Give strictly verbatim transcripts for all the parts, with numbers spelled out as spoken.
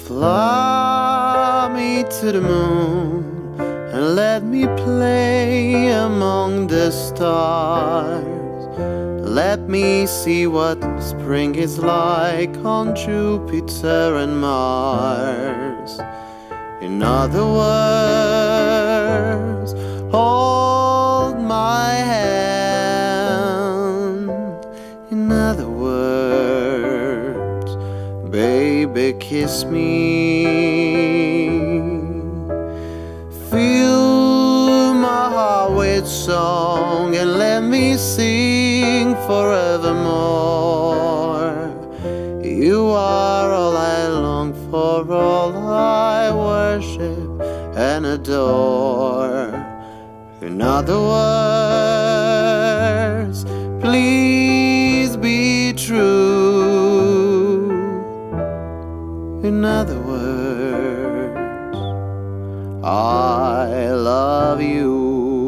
Fly me to the moon and let me play among the stars. Let me see what spring is like on Jupiter and Mars. In other words, hold my hand. In other words, baby, kiss me. Fill my heart with song and let me sing forevermore. You are all I long for, all I worship and adore. In other words, please be true. In other words, I love you.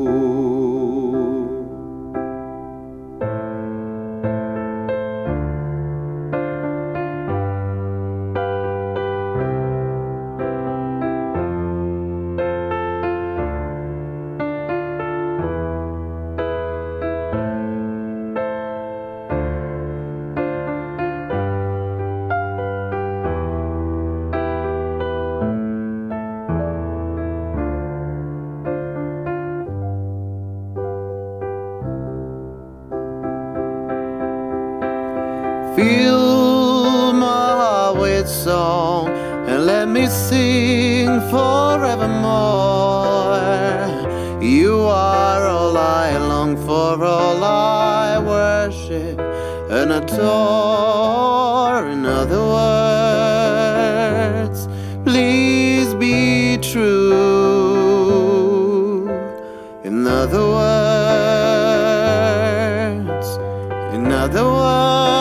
Fill my heart with song and let me sing forevermore. You are all I long for, all I worship and adore. In other words, please be true. In other words, in other words,